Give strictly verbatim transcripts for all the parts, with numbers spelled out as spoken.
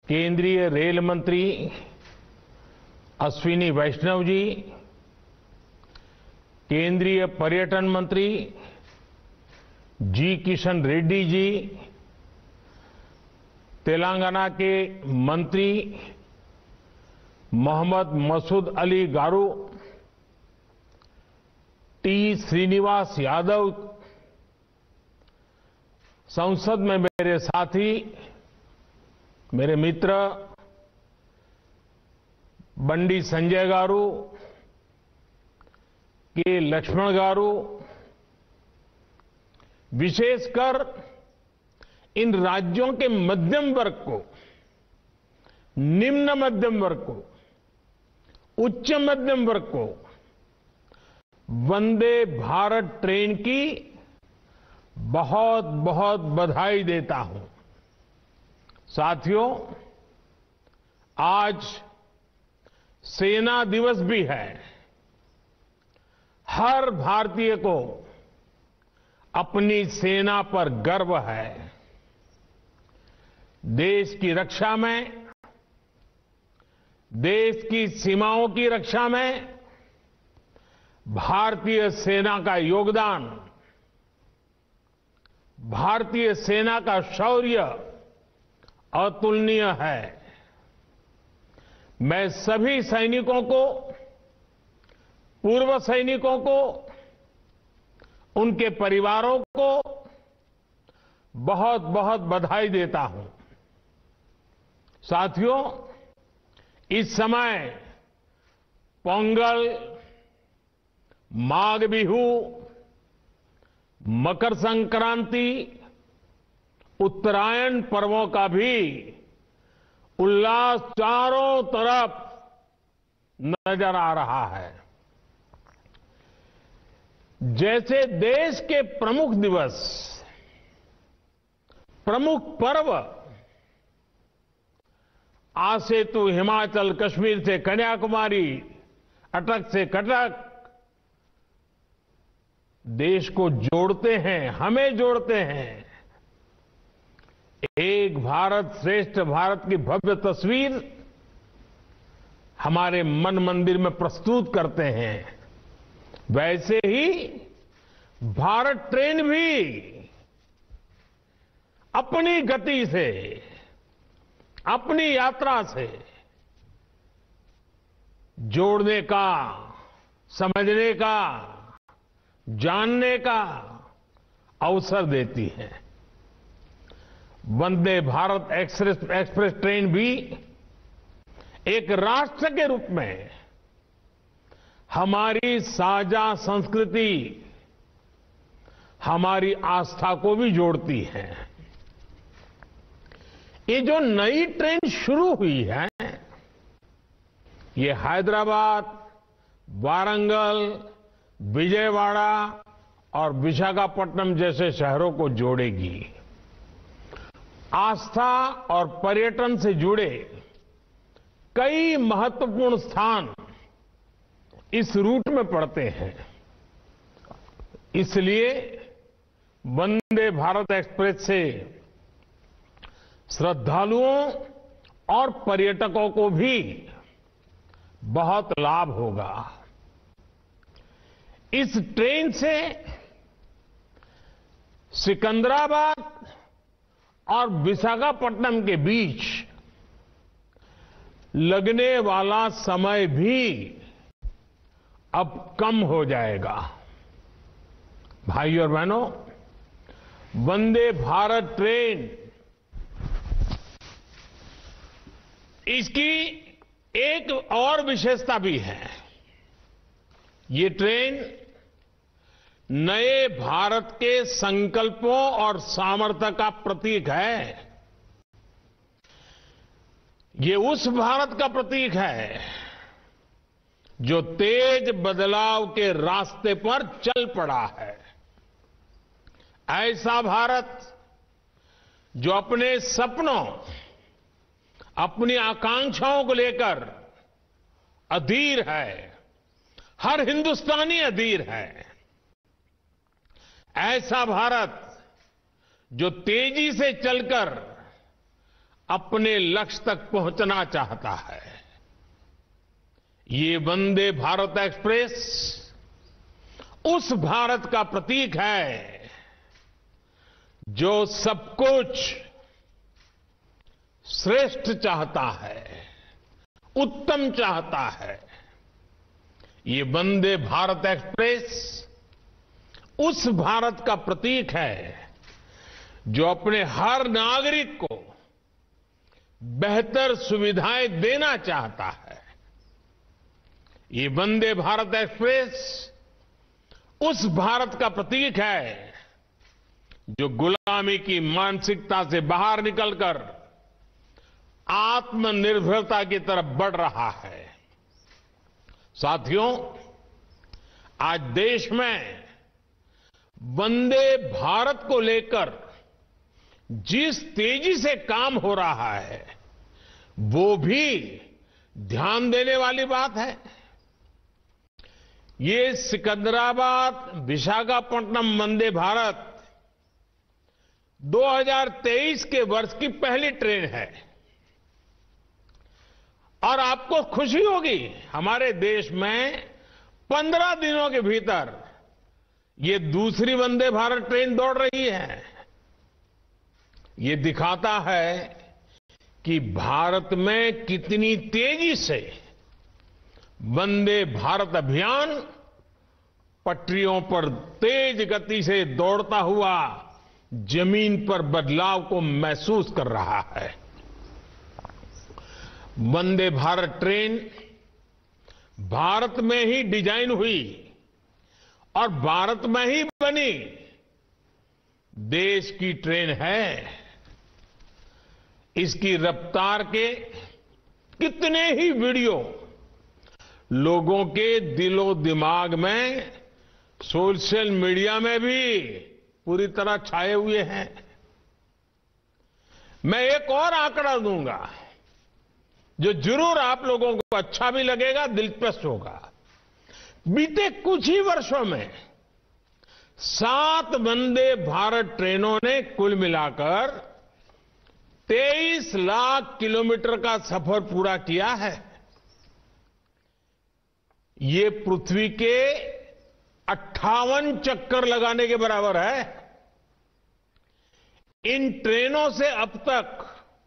केंद्रीय रेल मंत्री अश्विनी वैष्णव जी, केंद्रीय पर्यटन मंत्री जी किशन रेड्डी जी, तेलंगाना के मंत्री मोहम्मद मसूद अली गारू, टी श्रीनिवास यादव, संसद में मेरे साथी, मेरे मित्र बंडी संजय गारू, के लक्ष्मण गारू, विशेषकर इन राज्यों के मध्यम वर्ग को, निम्न मध्यम वर्ग को, उच्च मध्यम वर्ग को वंदे भारत ट्रेन की बहुत बहुत बधाई देता हूं। साथियों, आज सेना दिवस भी है। हर भारतीय को अपनी सेना पर गर्व है। देश की रक्षा में, देश की सीमाओं की रक्षा में भारतीय सेना का योगदान, भारतीय सेना का शौर्य अतुलनीय है। मैं सभी सैनिकों को, पूर्व सैनिकों को, उनके परिवारों को बहुत बहुत बधाई देता हूं। साथियों, इस समय पोंगल, माघ बिहू, मकर संक्रांति, उत्तरायण पर्वों का भी उल्लास चारों तरफ नजर आ रहा है। जैसे देश के प्रमुख दिवस, प्रमुख पर्व आज से तो हिमाचल, कश्मीर से कन्याकुमारी, अटक से कटक देश को जोड़ते हैं, हमें जोड़ते हैं। एक भारत श्रेष्ठ भारत की भव्य तस्वीर हमारे मन मंदिर में प्रस्तुत करते हैं। वैसे ही भारत ट्रेन भी अपनी गति से, अपनी यात्रा से जोड़ने का, समझने का, जानने का अवसर देती है। Vande Bharat express express train भी एक राष्ट्र के रूप में हमारी साझा संस्कृति, हमारी आस्था को भी जोड़ती है। ये जो नई ट्रेन शुरू हुई है, ये हैदराबाद, वारंगल, विजयवाड़ा और विशाखापट्टनम जैसे शहरों को जोड़ेगी। आस्था और पर्यटन से जुड़े कई महत्वपूर्ण स्थान इस रूट में पड़ते हैं। इसलिए वंदे भारत एक्सप्रेस से श्रद्धालुओं और पर्यटकों को भी बहुत लाभ होगा। इस ट्रेन से सिकंदराबाद और विशाखापट्टनम के बीच लगने वाला समय भी अब कम हो जाएगा। भाइयों और बहनों, वंदे भारत ट्रेन, इसकी एक और विशेषता भी है। ये ट्रेन नए भारत के संकल्पों और सामर्थ्य का प्रतीक है। ये उस भारत का प्रतीक है जो तेज बदलाव के रास्ते पर चल पड़ा है। ऐसा भारत जो अपने सपनों, अपनी आकांक्षाओं को लेकर अधीर है। हर हिंदुस्तानी अधीर है। ऐसा भारत जो तेजी से चलकर अपने लक्ष्य तक पहुंचना चाहता है। ये वंदे भारत एक्सप्रेस उस भारत का प्रतीक है जो सब कुछ श्रेष्ठ चाहता है, उत्तम चाहता है। ये वंदे भारत एक्सप्रेस उस भारत का प्रतीक है जो अपने हर नागरिक को बेहतर सुविधाएं देना चाहता है। ये वंदे भारत एक्सप्रेस उस भारत का प्रतीक है जो गुलामी की मानसिकता से बाहर निकलकर आत्मनिर्भरता की तरफ बढ़ रहा है। साथियों, आज देश में वंदे भारत को लेकर जिस तेजी से काम हो रहा है वो भी ध्यान देने वाली बात है। ये सिकंदराबाद विशाखापट्टनम वंदे भारत दो हज़ार तेईस के वर्ष की पहली ट्रेन है और आपको खुशी होगी, हमारे देश में पंद्रह दिनों के भीतर ये दूसरी वंदे भारत ट्रेन दौड़ रही है। ये दिखाता है कि भारत में कितनी तेजी से वंदे भारत अभियान पटरियों पर तेज गति से दौड़ता हुआ जमीन पर बदलाव को महसूस कर रहा है। वंदे भारत ट्रेन भारत में ही डिजाइन हुई और भारत में ही बनी देश की ट्रेन है। इसकी रफ्तार के कितने ही वीडियो लोगों के दिलो दिमाग में, सोशल मीडिया में भी पूरी तरह छाए हुए हैं। मैं एक और आंकड़ा दूंगा जो जरूर आप लोगों को अच्छा भी लगेगा, दिलचस्प होगा। बीते कुछ ही वर्षों में सात वंदे भारत ट्रेनों ने कुल मिलाकर तेईस लाख किलोमीटर का सफर पूरा किया है। ये पृथ्वी के अट्ठावन चक्कर लगाने के बराबर है। इन ट्रेनों से अब तक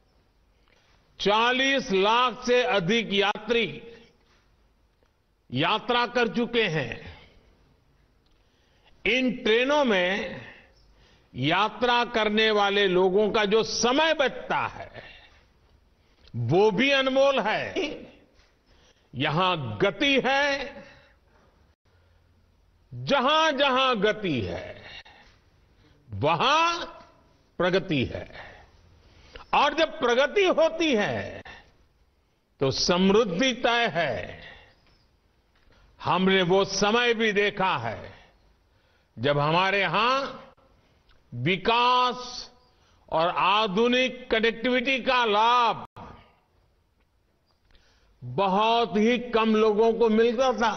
चालीस लाख से अधिक यात्री यात्रा कर चुके हैं। इन ट्रेनों में यात्रा करने वाले लोगों का जो समय बचता है वो भी अनमोल है। यहां गति है, जहां जहां गति है वहां प्रगति है और जब प्रगति होती है तो समृद्धि तय है। हमने वो समय भी देखा है जब हमारे यहां विकास और आधुनिक कनेक्टिविटी का लाभ बहुत ही कम लोगों को मिलता था।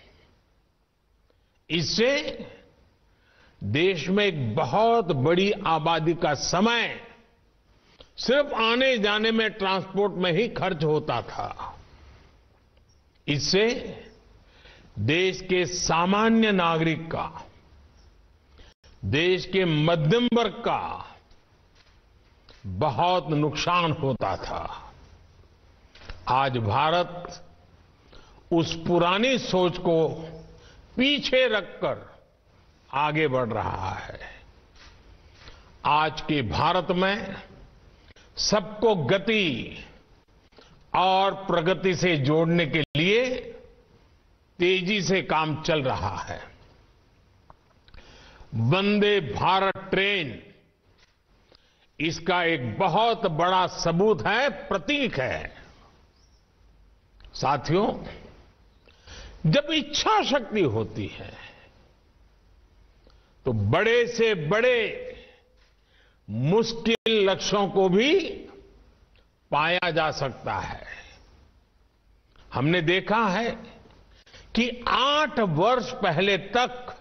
इससे देश में एक बहुत बड़ी आबादी का समय सिर्फ आने जाने में, ट्रांसपोर्ट में ही खर्च होता था। इससे देश के सामान्य नागरिक का, देश के मध्यम वर्ग का बहुत नुकसान होता था। आज भारत उस पुरानी सोच को पीछे रखकर आगे बढ़ रहा है। आज के भारत में सबको गति और प्रगति से जोड़ने के लिए तेजी से काम चल रहा है। वंदे भारत ट्रेन इसका एक बहुत बड़ा सबूत है, प्रतीक है। साथियों, जब इच्छा शक्ति होती है तो बड़े से बड़े मुश्किल लक्ष्यों को भी पाया जा सकता है। हमने देखा है कि आठ वर्ष पहले तक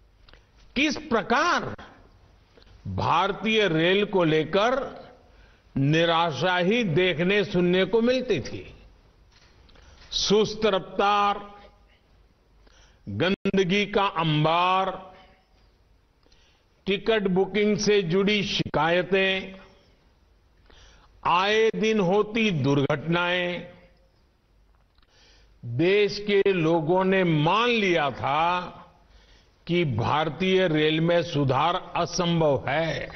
किस प्रकार भारतीय रेल को लेकर निराशा ही देखने सुनने को मिलती थी। सुस्त रफ्तार, गंदगी का अंबार, टिकट बुकिंग से जुड़ी शिकायतें, आए दिन होती दुर्घटनाएं, देश के लोगों ने मान लिया था कि भारतीय रेल में सुधार असंभव है।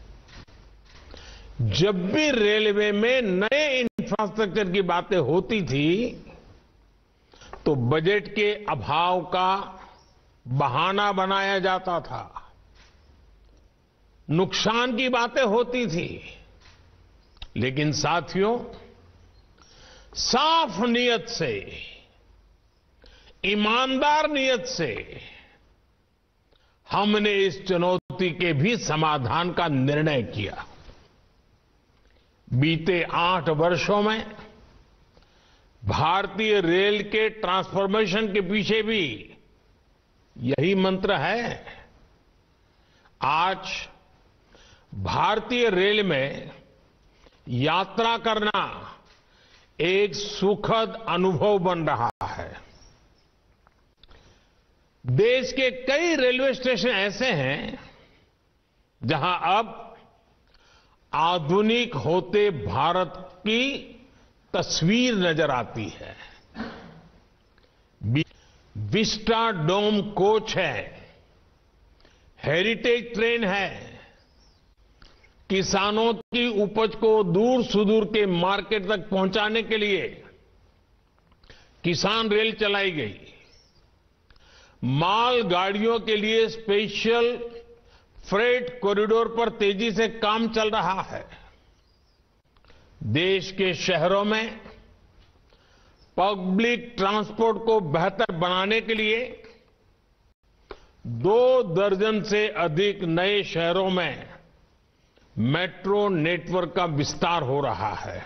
जब भी रेलवे में नए इंफ्रास्ट्रक्चर की बातें होती थी तो बजट के अभाव का बहाना बनाया जाता था, नुकसान की बातें होती थी। लेकिन साथियों, साफ नीयत से, ईमानदार नीयत से हमने इस चुनौती के भी समाधान का निर्णय किया। बीते आठ वर्षों में भारतीय रेल के ट्रांसफॉर्मेशन के पीछे भी यही मंत्र है। आज भारतीय रेल में यात्रा करना एक सुखद अनुभव बन रहा है। देश के कई रेलवे स्टेशन ऐसे हैं जहां अब आधुनिक होते भारत की तस्वीर नजर आती है। विस्टा डोम कोच है, हेरिटेज ट्रेन है, किसानों की उपज को दूर सुदूर के मार्केट तक पहुंचाने के लिए किसान रेल चलाई गई। माल गाड़ियों के लिए स्पेशल फ्रेट कॉरिडोर पर तेजी से काम चल रहा है। देश के शहरों में पब्लिक ट्रांसपोर्ट को बेहतर बनाने के लिए दो दर्जन से अधिक नए शहरों में मेट्रो नेटवर्क का विस्तार हो रहा है।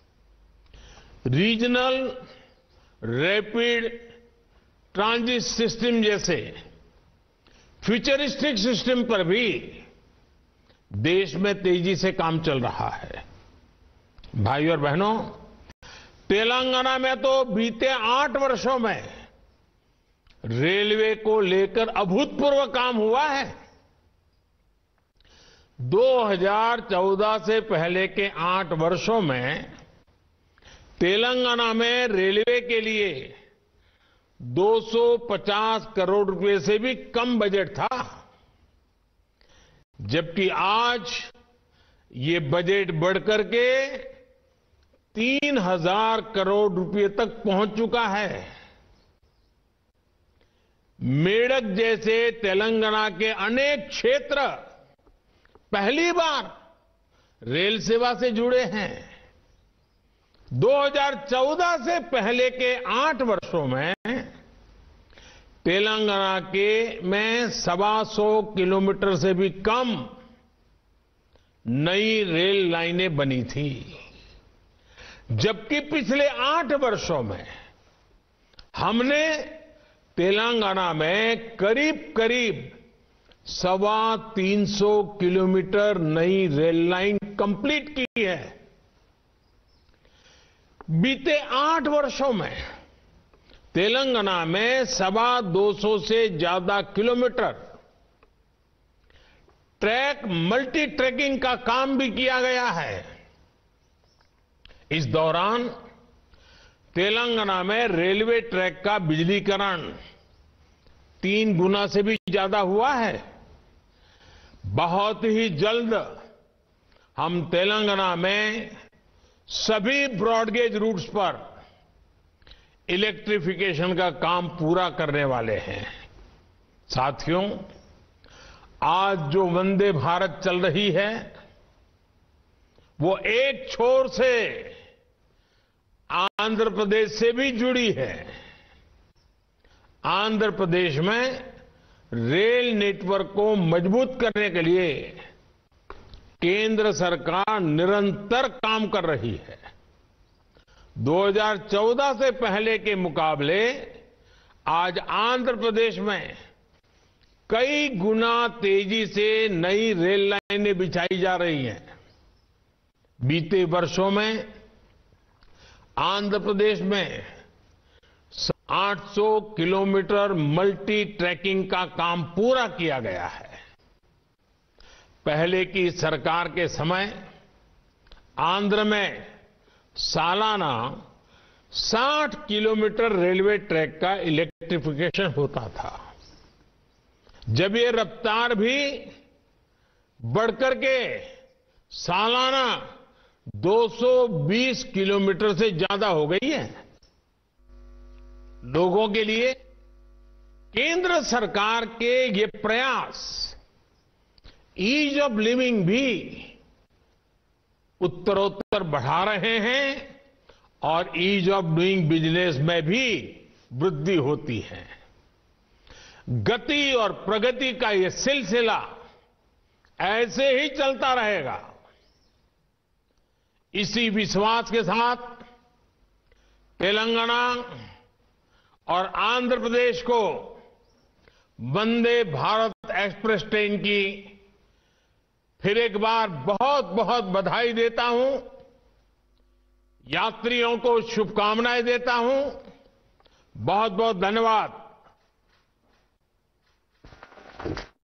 रीजनल रैपिड ट्रांजिट सिस्टम जैसे फ्यूचरिस्टिक सिस्टम पर भी देश में तेजी से काम चल रहा है। भाइयों और बहनों, तेलंगाना में तो बीते आठ वर्षों में रेलवे को लेकर अभूतपूर्व काम हुआ है। दो हज़ार चौदह से पहले के आठ वर्षों में तेलंगाना में रेलवे के लिए दो सौ पचास करोड़ रुपए से भी कम बजट था, जबकि आज ये बजट बढ़कर के तीन हजार करोड़ रुपए तक पहुंच चुका है। मेडक जैसे तेलंगाना के अनेक क्षेत्र पहली बार रेल सेवा से जुड़े हैं। दो हज़ार चौदह से पहले के आठ वर्षों में तेलंगाना के में सवा सौ किलोमीटर से भी कम नई रेल लाइनें बनी थी, जबकि पिछले आठ वर्षों में हमने तेलंगाना में करीब करीब सवा तीन सौ किलोमीटर नई रेल लाइन कंप्लीट की है। बीते आठ वर्षों में तेलंगाना में सवा दो सौ से ज्यादा किलोमीटर ट्रैक मल्टी ट्रैकिंग का काम भी किया गया है। इस दौरान तेलंगाना में रेलवे ट्रैक का बिजलीकरण तीन गुना से भी ज्यादा हुआ है। बहुत ही जल्द हम तेलंगाना में सभी ब्रॉडगेज रूट्स पर इलेक्ट्रिफिकेशन का काम पूरा करने वाले हैं। साथियों, आज जो वंदे भारत चल रही है वो एक छोर से आंध्र प्रदेश से भी जुड़ी है। आंध्र प्रदेश में रेल नेटवर्क को मजबूत करने के लिए केंद्र सरकार निरंतर काम कर रही है। दो हज़ार चौदह से पहले के मुकाबले आज आंध्र प्रदेश में कई गुना तेजी से नई रेल लाइनें बिछाई जा रही हैं। बीते वर्षों में आंध्र प्रदेश में आठ सौ किलोमीटर मल्टी ट्रैकिंग का काम पूरा किया गया है। पहले की सरकार के समय आंध्र में सालाना साठ किलोमीटर रेलवे ट्रैक का इलेक्ट्रिफिकेशन होता था। जब ये रफ्तार भी बढ़कर के सालाना दो सौ बीस किलोमीटर से ज्यादा हो गई है। लोगों के लिए केंद्र सरकार के ये प्रयास ईज ऑफ लिविंग भी उत्तरोत्तर बढ़ा रहे हैं और ईज ऑफ डूइंग बिजनेस में भी वृद्धि होती है। गति और प्रगति का ये सिलसिला ऐसे ही चलता रहेगा। इसी विश्वास के साथ तेलंगाना और आंध्र प्रदेश को वंदे भारत एक्सप्रेस ट्रेन की फिर एक बार बहुत बहुत बधाई देता हूं। यात्रियों को शुभकामनाएं देता हूं। बहुत बहुत धन्यवाद।